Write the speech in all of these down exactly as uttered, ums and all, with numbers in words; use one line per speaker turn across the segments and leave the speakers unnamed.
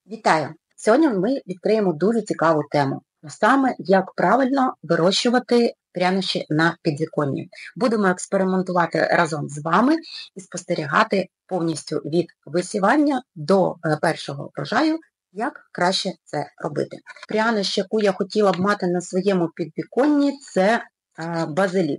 Вітаю! Сьогодні ми відкриємо дуже цікаву тему. Саме як правильно вирощувати прянощі на підвіконні. Будемо експериментувати разом з вами і спостерігати повністю від висівання до першого врожаю, як краще це робити. Прянощ, яку я хотіла б мати на своєму підвіконні, це базилік.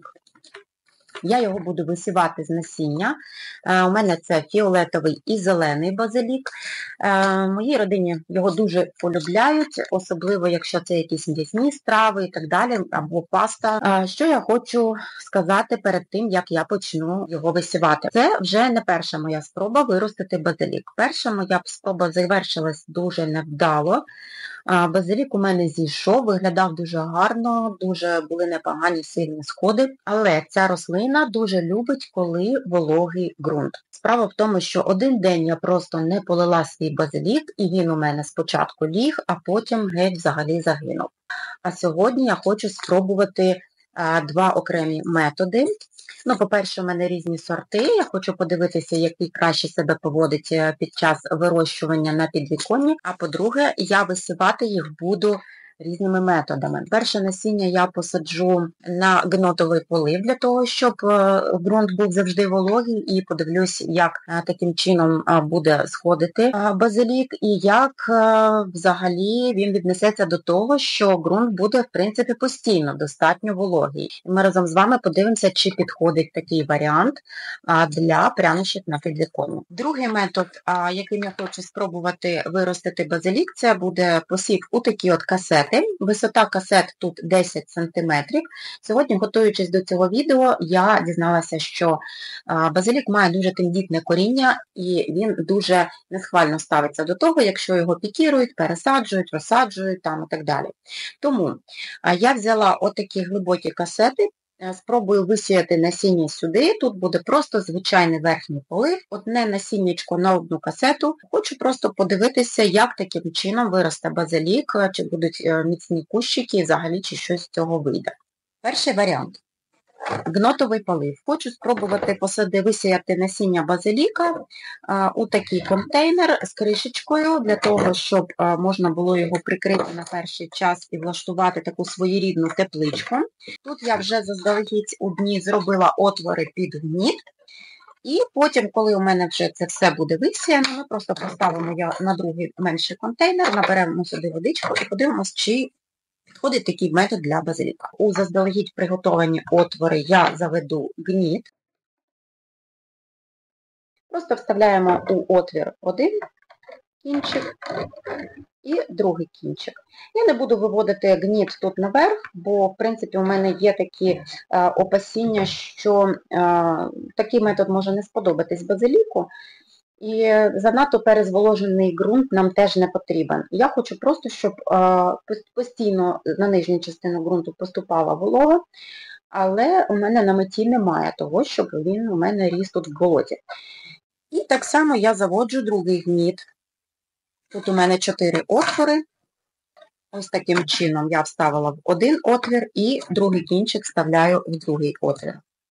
Я його буду висівати з насіння. У мене це фіолетовий і зелений базилік. В моїй родині його дуже полюбляють, особливо якщо це якісь м'ясні страви і так далі, або паста. Що я хочу сказати перед тим, як я почну його висівати? Це вже не перша моя спроба виростити базилік. Перша моя спроба завершилась дуже невдало. Базилік у мене зійшов, виглядав дуже гарно, дуже були непогані сильні сходи, але ця рослина дуже любить, коли вологий ґрунт. Справа в тому, що один день я просто не полила свій базилік, і він у мене спочатку ліг, а потім геть взагалі загинув. А сьогодні я хочу спробувати а, два окремі методи. Ну, по-перше, у мене різні сорти, я хочу подивитися, який краще себе поводить під час вирощування на підвіконні, а по-друге, я висівати їх буду різними методами. Перше насіння я посаджу на гнотовий полив, для того, щоб ґрунт був завжди вологий, і подивлюсь, як таким чином буде сходити базилік, і як взагалі він віднесеться до того, що ґрунт буде, в принципі, постійно достатньо вологий. Ми разом з вами подивимося, чи підходить такий варіант для прянощів на підвіконні. Другий метод, яким я хочу спробувати виростити базилік, це буде посів у такі от касети. Висота касет тут десять сантиметрів. Сьогодні, готуючись до цього відео, я дізналася, що базилік має дуже тендітне коріння, і він дуже несхвально ставиться до того, якщо його пікірують, пересаджують, розсаджують там і так далі. Тому я взяла отакі глибокі касети, спробую висіяти насіння сюди, тут буде просто звичайний верхній полив, одне насіннячко на одну касету. Хочу просто подивитися, як таким чином виросте базилік, чи будуть міцні кущики, і взагалі, чи щось з цього вийде. Перший варіант. Гнотовий полив. Хочу спробувати посади висіяти насіння базиліка а, у такий контейнер з кришечкою, для того, щоб а, можна було його прикрити на перший час і влаштувати таку своєрідну тепличку. Тут я вже заздалегідь у дні зробила отвори під гніт. І потім, коли у мене вже це все буде висіяно, ми просто поставимо на другий менший контейнер, наберемо сюди водичку і подивимося, чи підходить такий метод для базиліка. У заздалегідь приготовані отвори я заведу гніт. Просто вставляємо у отвір один кінчик і другий кінчик. Я не буду виводити гніт тут наверх, бо, в принципі, у мене є такі е, опасіння, що е, такий метод може не сподобатись базиліку. І занадто перезволожений ґрунт нам теж не потрібен. Я хочу просто, щоб постійно на нижню частину ґрунту поступала волога, але у мене на меті немає того, щоб він у мене ріс тут в болоті. І так само я заводжу другий гніт. Тут у мене чотири отвори. Ось таким чином я вставила в один отвір і другий кінчик вставляю в другий отвір.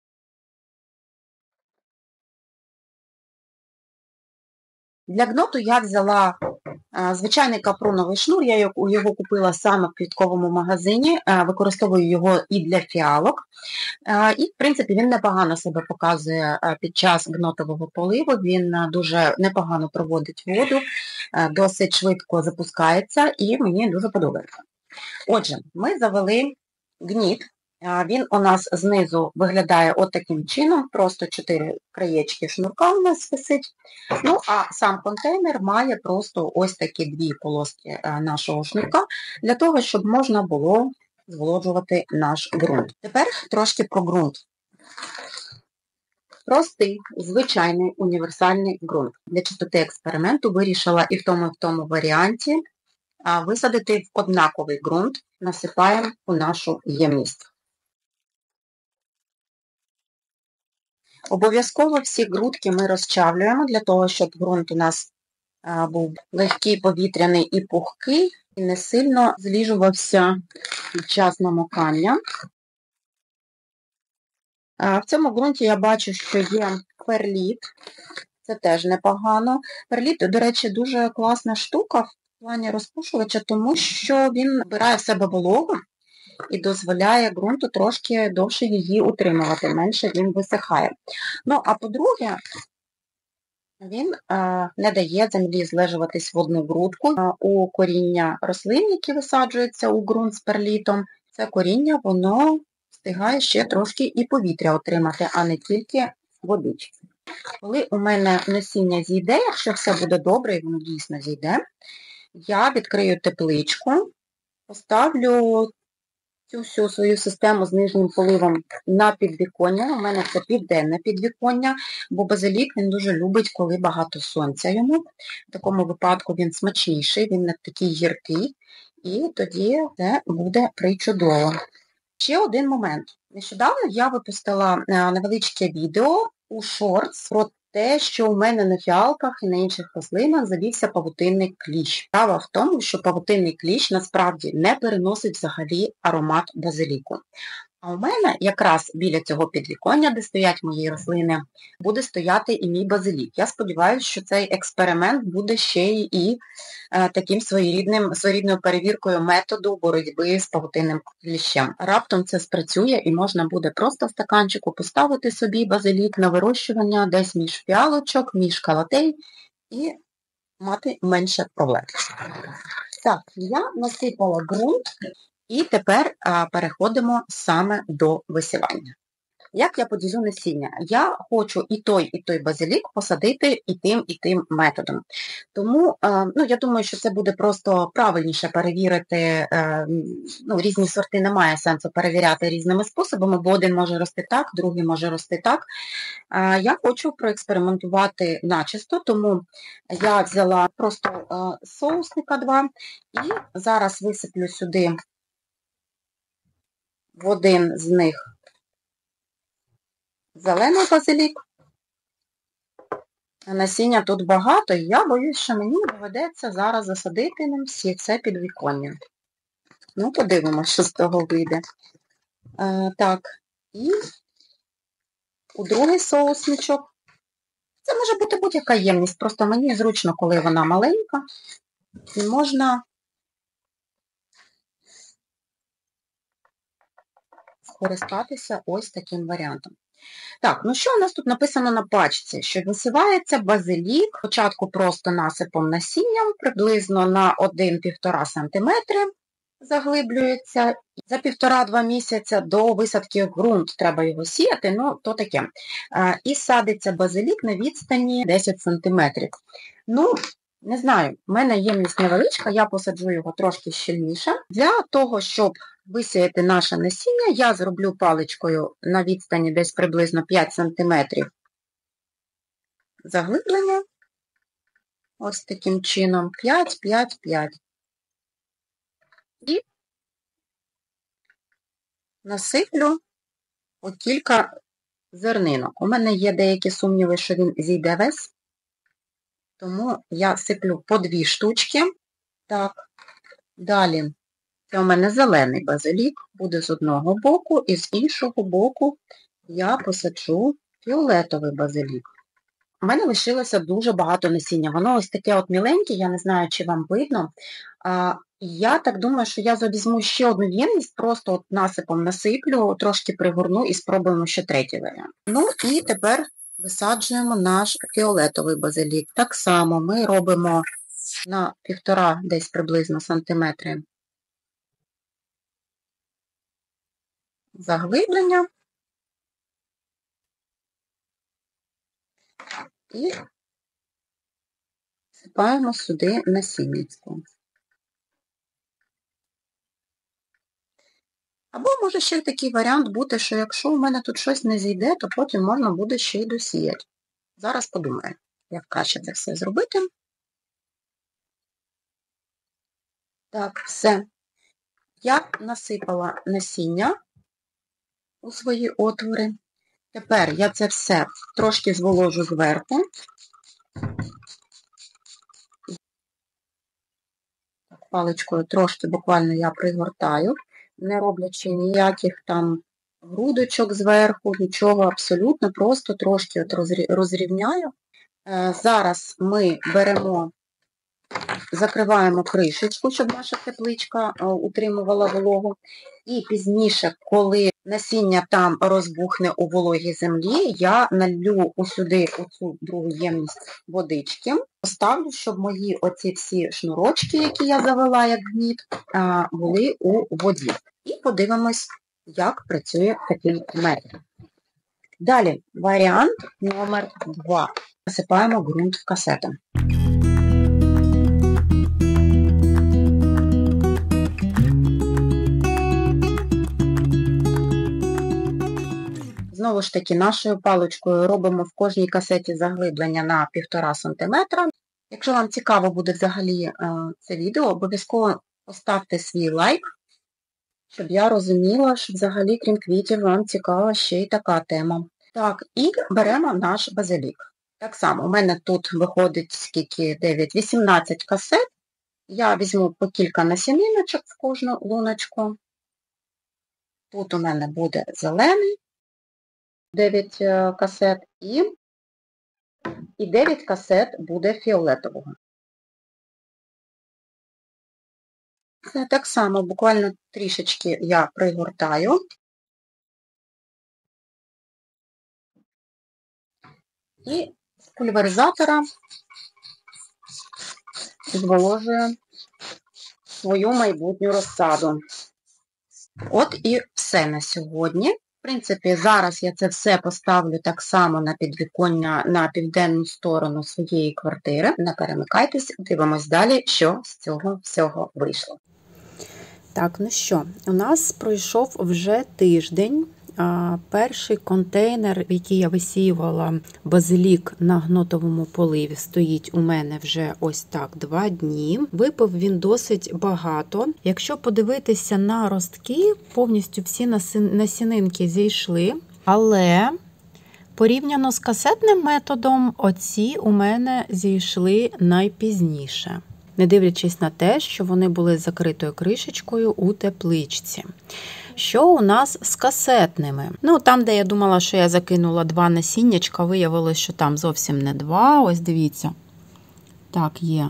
Для гноту я взяла а, звичайний капроновий шнур, я його, його купила саме в квітковому магазині, а, використовую його і для фіалок. А, і, в принципі, він непогано себе показує а, під час гнотового поливу, він а, дуже непогано проводить воду, а, досить швидко запускається і мені дуже подобається. Отже, ми завели гніт. Він у нас знизу виглядає от таким чином, просто чотири краєчки шнурка у нас висить. Ну, а сам контейнер має просто ось такі дві полоски нашого шнурка, для того, щоб можна було зволоджувати наш ґрунт. Тепер трошки про ґрунт. Простий, звичайний, універсальний ґрунт. Для чистоти експерименту вирішила і в тому, і в тому варіанті висадити в однаковий ґрунт, насипаємо у нашу ємність. Обов'язково всі грудки ми розчавлюємо, для того, щоб ґрунт у нас був легкий, повітряний і пухкий, і не сильно зліжувався під час намокання. В цьому ґрунті я бачу, що є перліт, це теж непогано. Перліт, до речі, дуже класна штука плані розпушувача, тому що він набирає в себе вологу і дозволяє ґрунту трошки довше її утримувати, менше він висихає. Ну, а по-друге, він а, не дає землі злежуватись в одну грудку. А, у коріння рослин, які висаджуються у ґрунт з перлітом, це коріння, воно встигає ще трошки і повітря отримати, а не тільки водички. Коли у мене насіння зійде, якщо все буде добре, і воно дійсно зійде, я відкрию тепличку, поставлю цю всю свою систему з нижнім поливом на підвіконня. У мене це південне підвіконня, бо базилік він дуже любить, коли багато сонця йому. В такому випадку він смачніший, він не такий гіркий, і тоді це буде причудово. Ще один момент. Нещодавно я випустила невеличке відео у Shorts про те, що у мене на фіалках і на інших рослинах завівся павутинний кліщ. Справа в тому, що павутинний кліщ насправді не переносить взагалі аромат базиліку. А у мене якраз біля цього підвіконня, де стоять мої рослини, буде стояти і мій базилік. Я сподіваюся, що цей експеримент буде ще і е, таким своєрідним, своєрідною перевіркою методу боротьби з павутинним кліщем. Раптом це спрацює і можна буде просто в стаканчику поставити собі базилік на вирощування десь між фіалочок, між калатей і мати менше проблем. Так, я насипала ґрунт. І тепер а, переходимо саме до висівання. Як я поділю насіння? Я хочу і той, і той базилік посадити і тим, і тим методом. Тому, а, ну, я думаю, що це буде просто правильніше перевірити, а, ну, різні сорти немає сенсу перевіряти різними способами, бо один може рости так, другий може рости так. А, я хочу проекспериментувати начисто, тому я взяла просто а, соусника два і зараз висиплю сюди в один з них зелений базилік. Насіння тут багато, і я боюсь, що мені доведеться зараз засадити ним всі це підвіконня. Ну, подивимося, що з того вийде. Е, так, і у другий соусничок. Це може бути будь-яка ємність, просто мені зручно, коли вона маленька, і можна скористатися ось таким варіантом. Так, ну що у нас тут написано на пачці? Що висівається базилік, спочатку просто насипом насінням, приблизно на один-півтора сантиметри заглиблюється. За півтора-два місяця до висадки в ґрунт треба його сіяти, ну то таке. І садиться базилік на відстані десять сантиметрів. Ну, не знаю, в мене ємність невеличка, я посаджу його трошки щільніше. Для того, щоб висіяти наше насіння, я зроблю паличкою на відстані десь приблизно п'ять сантиметрів заглиблення. Ось таким чином п'ять, п'ять, п'ять. І насиплю от кілька зернинок. У мене є деякі сумніви, що він зійде весь. Тому я сиплю по дві штучки. Так, далі це у мене зелений базилік, буде з одного боку, і з іншого боку я посаджу фіолетовий базилік. У мене лишилося дуже багато насіння. Воно ось таке от міленьке, я не знаю, чи вам видно. А, я так думаю, що я візьму ще одну ємність, просто от насипом насиплю, трошки пригорну і спробуємо ще третій варіант. Ну і тепер висаджуємо наш фіолетовий базилік. Так само ми робимо на півтора десь приблизно сантиметри заглиблення і сипаємо сюди насінницьку. Або може ще такий варіант бути, що якщо у мене тут щось не зійде, то потім можна буде ще й досіяти. Зараз подумаю, як краще це все зробити. Так, все. Я насипала насіння у свої отвори. Тепер я це все трошки зволожу зверху. Паличкою трошки буквально я пригортаю, не роблячи ніяких там грудочок зверху, нічого абсолютно, просто трошки от розрівняю. Зараз ми беремо закриваємо кришечку, щоб наша тепличка утримувала вологу. І пізніше, коли насіння там розбухне у вологій землі, я налью усюди оцю другу ємність водички, поставлю, щоб мої оці всі шнурочки, які я завела як гніт, були у воді. І подивимось, як працює такий метод. Далі, варіант номер два. Насипаємо ґрунт в касети. Знову ж таки, нашою паличкою робимо в кожній касеті заглиблення на півтора сантиметра. Якщо вам цікаво буде взагалі це відео, обов'язково поставте свій лайк, щоб я розуміла, що взагалі, крім квітів, вам цікава ще й така тема. Так, і беремо наш базилік. Так само, у мене тут виходить скільки дев'ять, вісімнадцять касет. Я візьму по кілька насіниночок в кожну луночку. Тут у мене буде зелений, дев'ять касет, і, і дев'ять касет буде фіолетового. Це так само, буквально трішечки я пригортаю. І з пульверизатора зволожую свою майбутню розсаду. От і все на сьогодні. В принципі, зараз я це все поставлю так само на підвіконня на південну сторону своєї квартири. Не перемикайтесь, дивимось далі, що з цього всього вийшло.
Так, ну що, у нас пройшов вже тиждень. Перший контейнер, в який я висіювала базилік на гнотовому поливі, стоїть у мене вже ось так два дні. Випив він досить багато. Якщо подивитися на ростки, повністю всі насінинки зійшли, але порівняно з касетним методом, оці у мене зійшли найпізніше. Не дивлячись на те, що вони були з закритою кришечкою у тепличці. Що у нас з касетними? Ну, там, де я думала, що я закинула два насіннячка, виявилося, що там зовсім не два. Ось дивіться. Так, є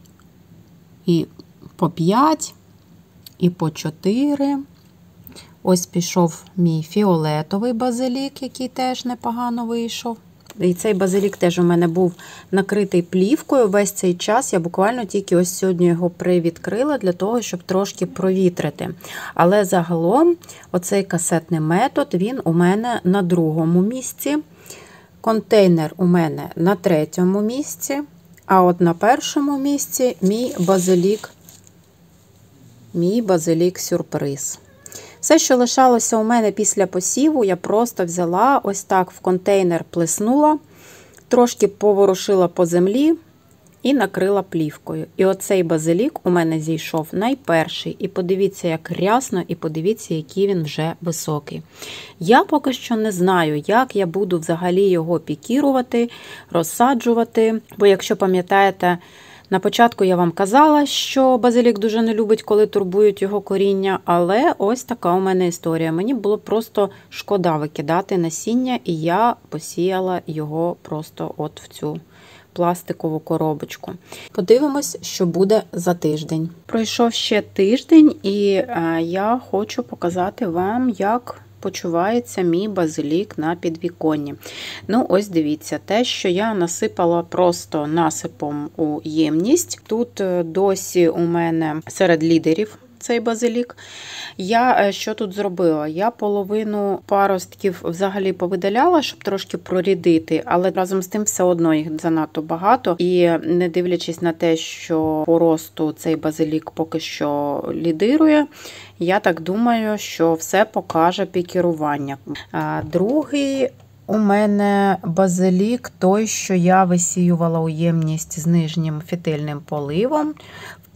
і по п'ять, і по чотири. Ось пішов мій фіолетовий базилік, який теж непогано вийшов. І цей базилік теж у мене був накритий плівкою весь цей час. Я буквально тільки ось сьогодні його привідкрила для того, щоб трошки провітрити. Але загалом оцей касетний метод, він у мене на другому місці. Контейнер у мене на третьому місці. А от на першому місці мій базилік, мій базилік-сюрприз. Все, що лишалося у мене після посіву, я просто взяла ось так в контейнер плеснула, трошки поворушила по землі і накрила плівкою. І оцей базилік у мене зійшов найперший. І подивіться, як рясно, і подивіться, який він вже високий. Я поки що не знаю, як я буду взагалі його пікірувати, розсаджувати, бо якщо пам'ятаєте, на початку я вам казала, що базилік дуже не любить, коли турбують його коріння, але ось така у мене історія. Мені було просто шкода викидати насіння, і я посіяла його просто от в цю пластикову коробочку. Подивимось, що буде за тиждень. Пройшов ще тиждень, і я хочу показати вам, як почувається мій базилік на підвіконні. Ну, ось дивіться, те, що я насипала просто насипом у ємність. Тут досі у мене серед лідерів цей базилік. Я що тут зробила? Я половину паростків взагалі повидаляла, щоб трошки прорідити, але разом з тим все одно їх занадто багато. І не дивлячись на те, що по росту цей базилік поки що лідирує, я так думаю, що все покаже пікірування. Другий у мене базилік, той, що я висіювала у ємність з нижнім фітильним поливом. В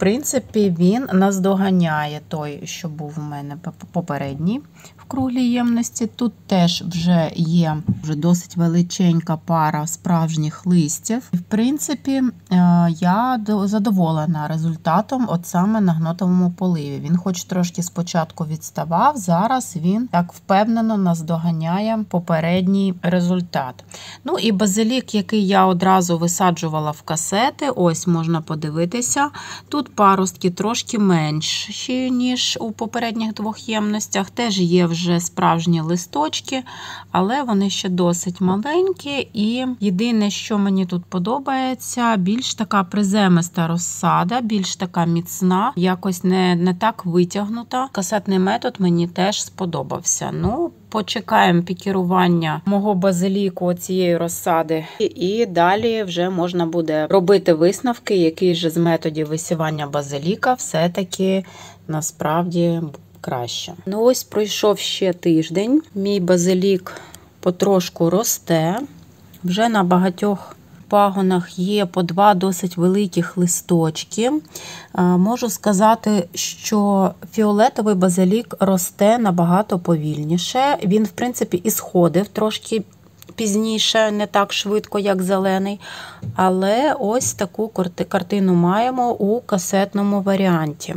принципі, він наздоганяє той, що був у мене попередній в круглій ємності. Тут теж вже є вже досить величенька пара справжніх листів. І, в принципі, я задоволена результатом от саме на гнотовому поливі. Він хоч трошки спочатку відставав, зараз він так впевнено наздоганяє попередній результат. Ну і базилік, який я одразу висаджувала в касети, ось можна подивитися. Тут паростки трошки менші, ніж у попередніх двох ємностях. Теж є вже справжні листочки, але вони ще досить маленькі. І єдине, що мені тут подобається, більш така приземиста розсада, більш така міцна, якось не, не так витягнута. Касетний метод мені теж сподобався. Ну, почекаємо пікірування мого базиліку цієї розсади. І далі вже можна буде робити висновки, який же з методів висівання базиліка все-таки насправді краще. Ну ось пройшов ще тиждень. Мій базилік потрошку росте. Вже на багатьох пагонах є по два досить великих листочки. Можу сказати, що фіолетовий базилік росте набагато повільніше. Він, в принципі, і сходив трошки пізніше, не так швидко, як зелений. Але ось таку картину маємо у касетному варіанті.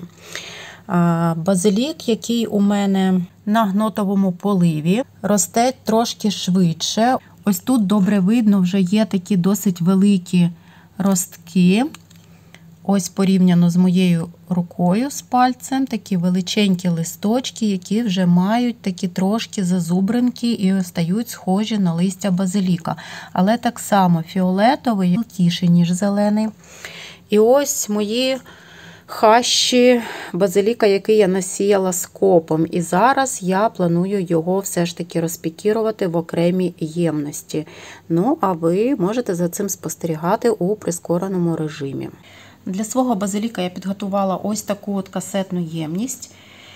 Базилік, який у мене на гнотовому поливі, росте трошки швидше. Ось тут добре видно, вже є такі досить великі ростки. Ось порівняно з моєю рукою, з пальцем, такі величенькі листочки, які вже мають такі трошки зазубринки і стають схожі на листя базиліка. Але так само фіолетовий мілкіший, ніж зелений. І ось мої хащі базиліка, який я насіяла скопом. І зараз я планую його все ж таки розпікірувати в окремій ємності. Ну, а ви можете за цим спостерігати у прискореному режимі. Для свого базиліка я підготувала ось таку от касетну ємність.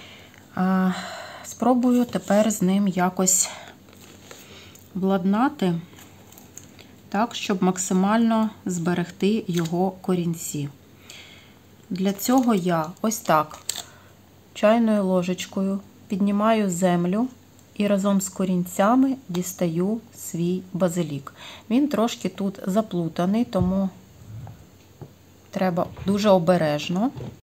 Спробую тепер з ним якось владнати так, щоб максимально зберегти його корінці. Для цього я ось так чайною ложечкою піднімаю землю і разом з корінцями дістаю свій базилік. Він трошки тут заплутаний, тому треба дуже обережно.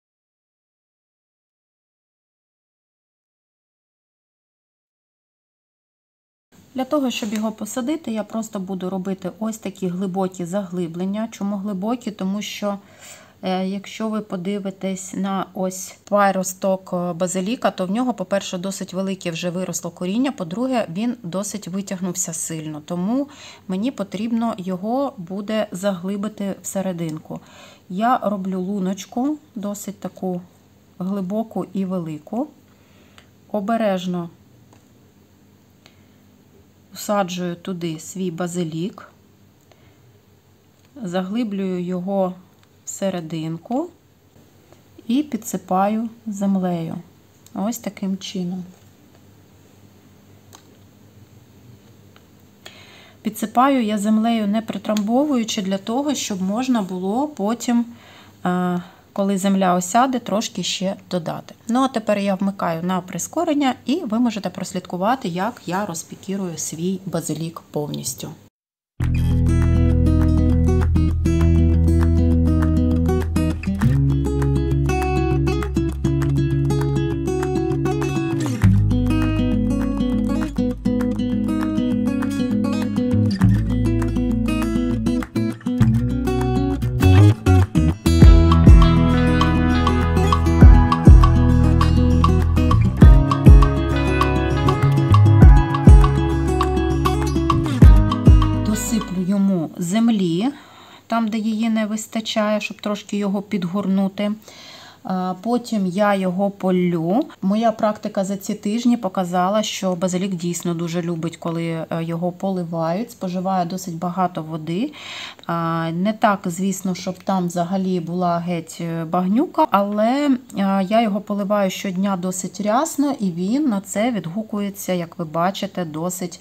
Для того, щоб його посадити, я просто буду робити ось такі глибокі заглиблення. Чому глибокі? Тому що якщо ви подивитесь на ось паросток базиліка, то в нього, по-перше, досить велике вже виросло коріння, по-друге, він досить витягнувся сильно. Тому мені потрібно його буде заглибити всерединку. Я роблю луночку, досить таку глибоку і велику. Обережно всаджую туди свій базилік, заглиблюю його всерединку і підсипаю землею. Ось таким чином. Підсипаю я землею не притрамбовуючи, для того, щоб можна було потім, коли земля осяде, трошки ще додати. Ну, а тепер я вмикаю на прискорення, і ви можете прослідкувати, як я розпікірую свій базилік повністю. Землі, там, де її не вистачає, щоб трошки його підгорнути. Потім я його полю. Моя практика за ці тижні показала, що базилік дійсно дуже любить, коли його поливають, споживає досить багато води. Не так, звісно, щоб там взагалі була геть багнюка, але я його поливаю щодня досить рясно, і він на це відгукується, як ви бачите, досить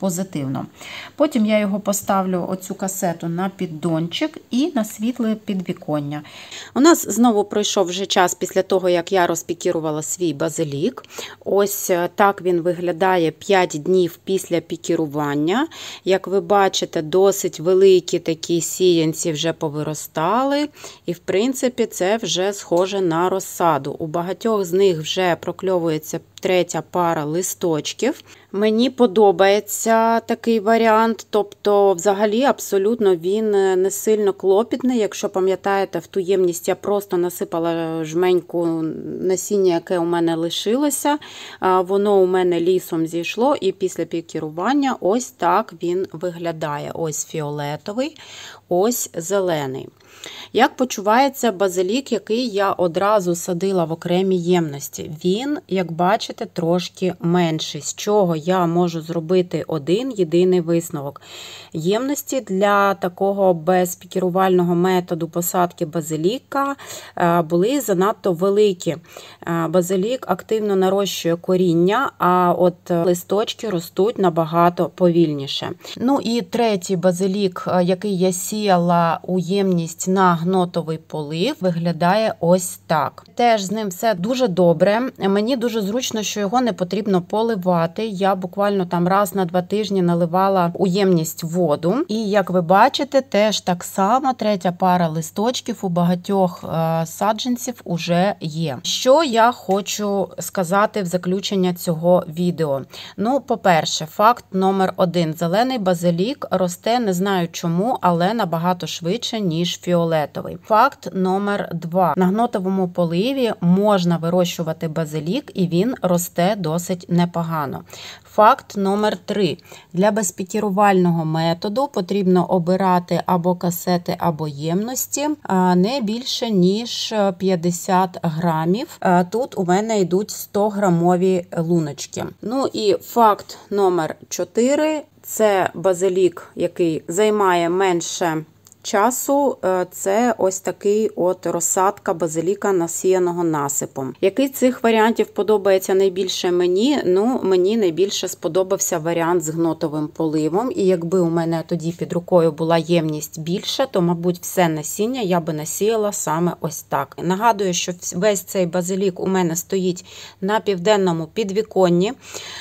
позитивно. Потім я його поставлю, оцю касету, на піддончик і на світле підвіконня. У нас знову пройшов вже час після того, як я розпікірувала свій базилік. Ось так він виглядає п'ять днів після пікірування. Як ви бачите, досить великі такі сіянці вже повиростали. І, в принципі, це вже схоже на розсаду. У багатьох з них вже прокльовується третя пара листочків. Мені подобається такий варіант, тобто взагалі абсолютно він не сильно клопітний. Якщо пам'ятаєте, в ту ємність я просто насипала жменьку насіння, яке у мене лишилося. Воно у мене лісом зійшло, і після пікірування ось так він виглядає. Ось фіолетовий, ось зелений. Як почувається базилік, який я одразу садила в окремій ємності? Він, як бачите, трошки менший, з чого я можу зробити один єдиний висновок. Ємності для такого безпікірувального методу посадки базиліка були занадто великі. Базилік активно нарощує коріння, а от листочки ростуть набагато повільніше. Ну і третій базилік, який я сіяла у ємність на гнотовий полив, виглядає ось так. Теж з ним все дуже добре. Мені дуже зручно, що його не потрібно поливати. Я буквально там раз на два тижні наливала у ємність воду. І, як ви бачите, теж так само третя пара листочків у багатьох е, саджанців уже є. Що я хочу сказати в заключення цього відео? Ну, по-перше, факт номер один. Зелений базилік росте, не знаю чому, але набагато швидше, ніж фіолетовий. Факт номер два. На гнотовому поливі можна вирощувати базилік, і він росте досить непогано. Факт номер три. Для безпікірувального методу потрібно обирати або касети, або ємності не більше, ніж п'ятдесят грамів. Тут у мене йдуть сто грамові луночки. Ну і факт номер чотири. Це базилік, який займає менше часу. Це ось такий от розсадка базиліка, насіяного насипом. Який з цих варіантів подобається найбільше мені? Ну, мені найбільше сподобався варіант з гнотовим поливом. І якби у мене тоді під рукою була ємність більше, то, мабуть, все насіння я би насіяла саме ось так. Нагадую, що весь цей базилік у мене стоїть на південному підвіконні.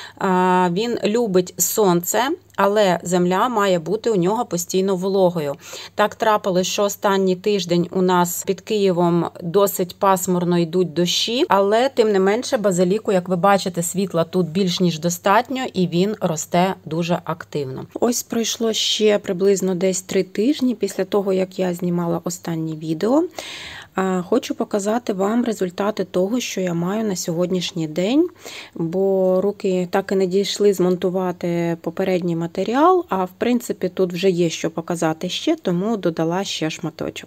Він любить сонце, але земля має бути у нього постійно вологою. Так трапилось, що останній тиждень у нас під Києвом досить пасмурно йдуть дощі, але тим не менше базиліку, як ви бачите, світла тут більш ніж достатньо, і він росте дуже активно. Ось пройшло ще приблизно десь три тижні після того, як я знімала останнє відео. Хочу показати вам результати того, що я маю на сьогоднішній день, бо руки так і не дійшли змонтувати попередній матеріал, а в принципі тут вже є що показати ще, тому додала ще шматочок.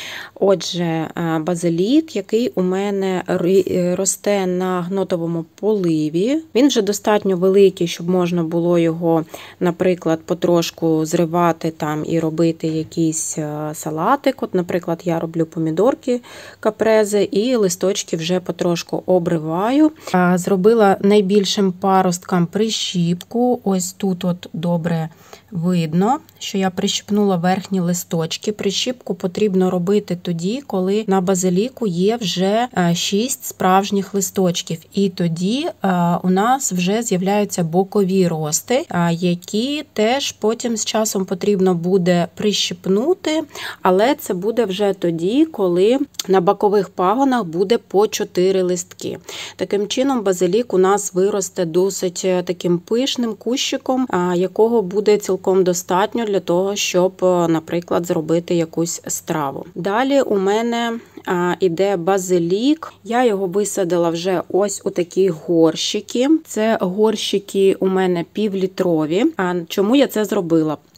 Отже, базилік, який у мене росте на гнотовому поливі, він вже достатньо великий, щоб можна було його, наприклад, потрошку зривати там і робити якийсь салатик. От, наприклад, я роблю помідорки капрези і листочки вже потрошку обриваю. Зробила найбільшим паросткам прищіпку. Ось тут от добре видно, що я прищіпнула верхні листочки. Прищіпку потрібно робити тоді, коли на базиліку є вже шість справжніх листочків. І тоді у нас вже з'являються бокові рости, які теж потім з часом потрібно буде прищіпнути, але це буде вже тоді, коли на бокових пагонах буде по чотири листки. Таким чином базилік у нас виросте досить таким пишним кущиком, якого буде цілком достатньо для того, щоб, наприклад, зробити якусь страву. Далі у мене іде базилік. Я його висадила вже ось у такі горщики. Це горщики у мене півлітрові. А чому я це зробила?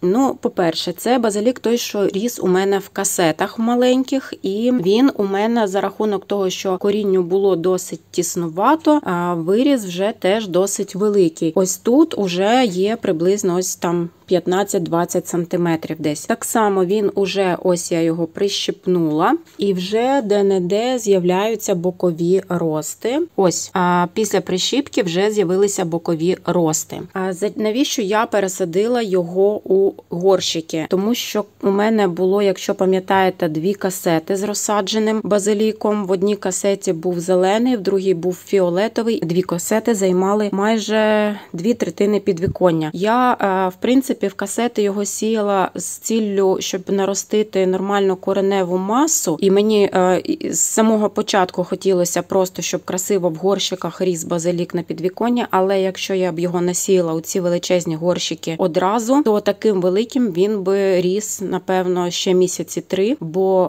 Ну, по-перше, це базилік той, що ріс у мене в касетах маленьких, і він у мене за рахунок того, що корінню було досить тіснувато, а виріс вже теж досить великий. Ось тут уже є приблизно ось там п'ятнадцять-двадцять сантиметрів десь. Так само він уже, ось я його прищепнула, і вже де-не-де з'являються бокові рости. Ось, а після прищіпки вже з'явилися бокові рости. А навіщо я пересадила його у горщики? Тому що у мене було, якщо пам'ятаєте, дві касети з розсадженим базиліком. В одній касеті був зелений, в другій був фіолетовий. Дві касети займали майже дві третини підвіконня. Я, в принципі, в касети його сіяла з ціллю, щоб наростити нормальну кореневу масу. І мені з самого початку хотілося просто, щоб красиво в горщиках ріс базилік на підвіконня, але якщо я б його насіяла у ці величезні горщики одразу, то таким великим він би ріс, напевно, ще місяці три, бо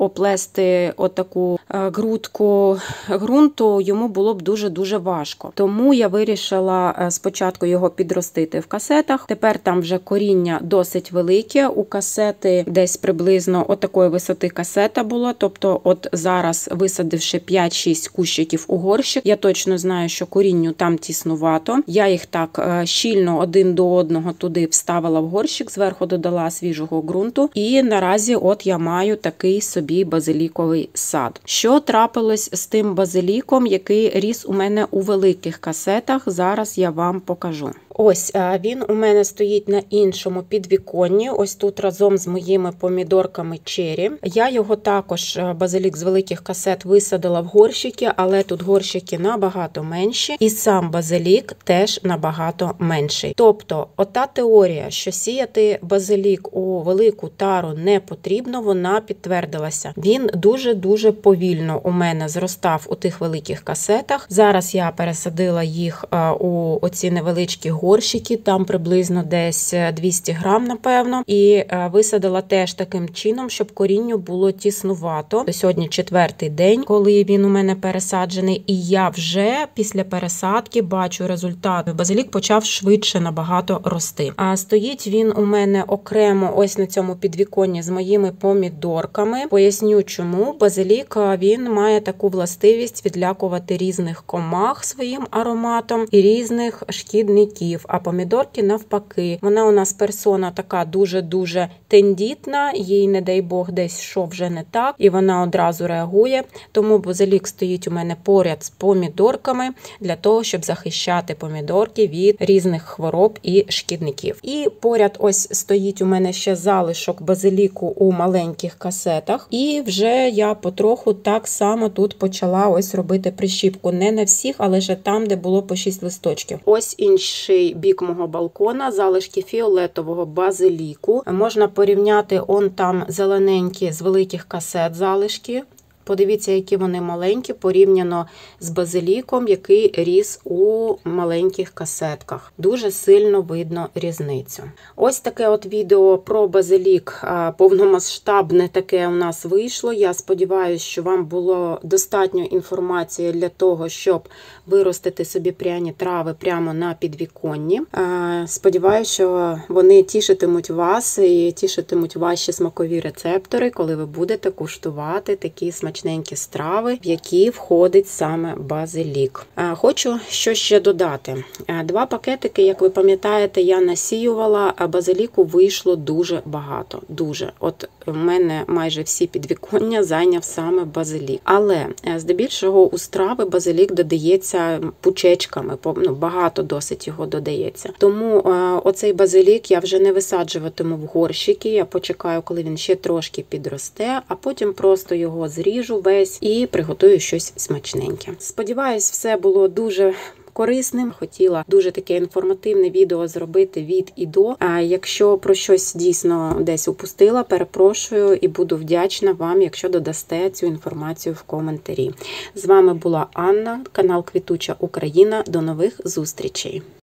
оплести отаку грудку ґрунту йому було б дуже-дуже важко. Тому я вирішила спочатку його підростити в касетах. Тепер там вже коріння досить велике. У касети десь приблизно отакої висоти касета була. Тобто от зараз, висадивши п'ять-шість кущиків у горщик, я точно знаю, що корінню там тіснувато. Я їх так щільно один до одного туди вставила в горщик, зверху додала свіжого ґрунту. І наразі от я маю такий собі базиліковий сад. Що трапилось з тим базиліком, який ріс у мене у великих касетах? Зараз я вам покажу. Ось, він у мене стоїть на іншому підвіконні, ось тут разом з моїми помідорками чері. Я його також, базилік з великих касет, висадила в горщики, але тут горщики набагато менші, і сам базилік теж набагато менший. Тобто, ота теорія, що сіяти базилік у велику тару не потрібно, вона підтвердилася. Він дуже-дуже повільно у мене зростав у тих великих касетах. Зараз я пересадила їх у оці невеличкі горщики, там приблизно десь двісті грам, напевно, і висадила теж таким чином, щоб корінню було тіснувато. Сьогодні четвертий день, коли він у мене пересаджений, і я вже після пересадки бачу результат. Базилік почав швидше набагато рости. А стоїть він у мене окремо ось на цьому підвіконні з моїми помідорками. Поясню чому. Базилік, він має таку властивість відлякувати різних комах своїм ароматом і різних шкідників. А помідорки навпаки. Вона у нас персона така дуже-дуже тендітна, їй, не дай Бог, десь що вже не так, і вона одразу реагує. Тому базилік стоїть у мене поряд з помідорками для того, щоб захищати помідорки від різних хвороб і шкідників. І поряд ось стоїть у мене ще залишок базиліку у маленьких касетах. І вже я потроху так само тут почала ось робити прищіпку. Не на всіх, а лише там, де було по шість листочків. Ось інший бік мого балкона, залишки фіолетового базиліку. Можна порівняти, он там зелененькі з великих касет залишки. Подивіться, які вони маленькі, порівняно з базиліком, який ріс у маленьких касетках. Дуже сильно видно різницю. Ось таке от відео про базилік повномасштабне таке у нас вийшло. Я сподіваюся, що вам було достатньо інформації для того, щоб виростити собі пряні трави прямо на підвіконні. Сподіваюся, що вони тішитимуть вас і тішитимуть ваші смакові рецептори, коли ви будете куштувати такі смачненькі страви, в які входить саме базилік. Хочу що ще додати. Два пакетики, як ви пам'ятаєте, я насіювала, а базиліку вийшло дуже багато. Дуже. От у мене майже всі підвіконня зайняв саме базилік. Але здебільшого у страви базилік додається пучечками, ну, багато досить його додається. Тому оцей базилік я вже не висаджуватиму в горщики, я почекаю, коли він ще трошки підросте, а потім просто його зріжу весь і приготую щось смачненьке. Сподіваюсь, все було дуже корисним. Хотіла дуже таке інформативне відео зробити від і до. А якщо про щось дійсно десь упустила, перепрошую і буду вдячна вам, якщо додасте цю інформацію в коментарі. З вами була Анна, канал Квітуча Україна. До нових зустрічей!